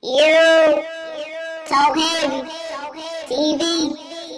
You Talk Heavy TV.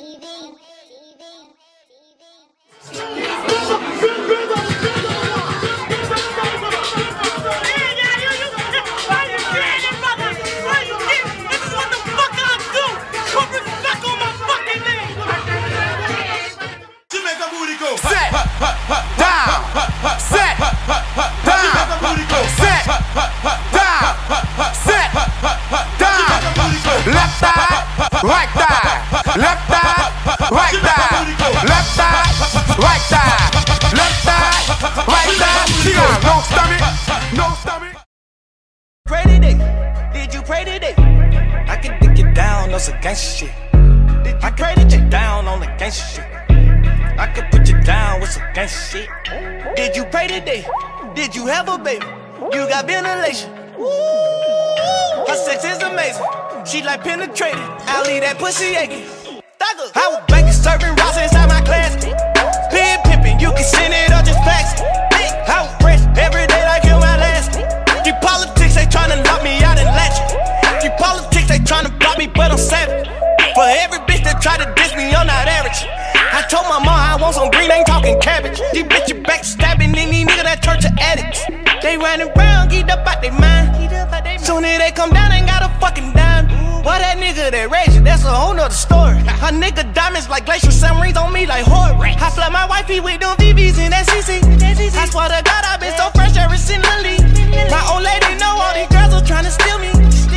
Left thigh, right thigh, left thigh, right thigh, left thigh, right thigh, left thigh, right thigh. She got no stomach, no stomach. Pray today, did you pray today? I can dig you down on some gangsta shit. I can put you down on the gangsta shit. I can put you down with some gangsta shit. Did you pray today? Did you have a baby? You got ventilation. Her sex is amazing. She like penetrating. I'll leave that pussy aching. I was banking serving routes inside my class. Pin pimping, you can send it or just fax it. I was fresh every day like you my last. These politics, they tryna lock me out and latch it. These politics, they tryna block me, but I'm savage. For every bitch that try to diss me, I'm not average. I told my mom I want some green, ain't talking cabbage. These bitches backstabbing, any nigga that church of addicts. They running around, get up out their mind. Soon as they come down, ain't got a fucking dime. Well, that nigga that raging, that's a whole nother story. Her nigga diamonds like glacial sun rings on me like horror. I fly my wifey with them VVs in that CC. I swear to God, I been so fresh ever since Lily. My old lady know all these girls are trying to steal me.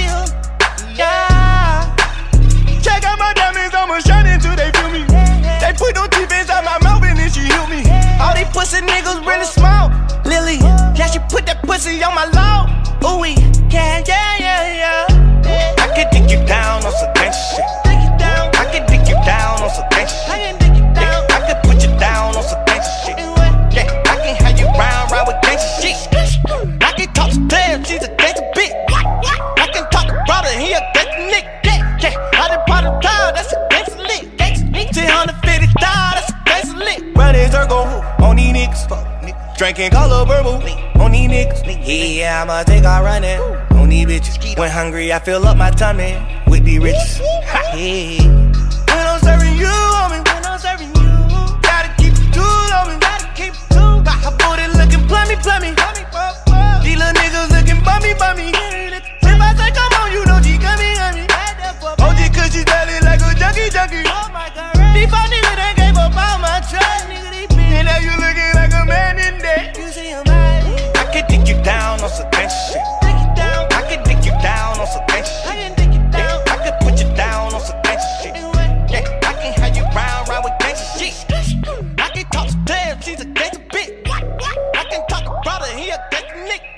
Yeah. Check out my diamonds, I'ma shine until they feel me. They put no teeth inside my mouth and then she heal me. All these pussy niggas really small. Lily, yeah, she put that pussy on my law. Ooh, yeah, yeah, yeah, yeah. I can dig you down on some gangsta shit. I can dig you down on some gangsta shit. Yeah, I can put you down on some gangsta shit. Yeah, I can have you round with gangsta shit. I can talk to Claire, she's a gangsta bitch. I can talk to brother, he a gangsta nick. Yeah, I done bought a car, that's a gangsta lick. 250,000, that's a gangsta lick. Brothers are go on these niggas, fuck niggas. Drinking color purple on these niggas. Yeah, I'ma take our running on these bitches. When hungry, I fill up my tummy with these riches. Yeah. When I'm serving you, homie, when I'm serving you, gotta keep it cool, homie, gotta keep it cool. Got her booty looking plummy, plummy. These little niggas looking bummy, bummy. If I say come on, you know she gummy, gummy. OG cause she belly like a junkie, junkie. Oh my God. These fuck niggas that gave up all my trust. And now you looking like a man in there. You see him I can dig you down on some gangsta shit. I can dig you down on some gangsta shit. Yeah, I can put you down on some gangsta shit. Yeah, I can have you round with gangsta shit. I can talk to Claire, she's a gangsta bitch. I can talk to brother, he a gangsta nick.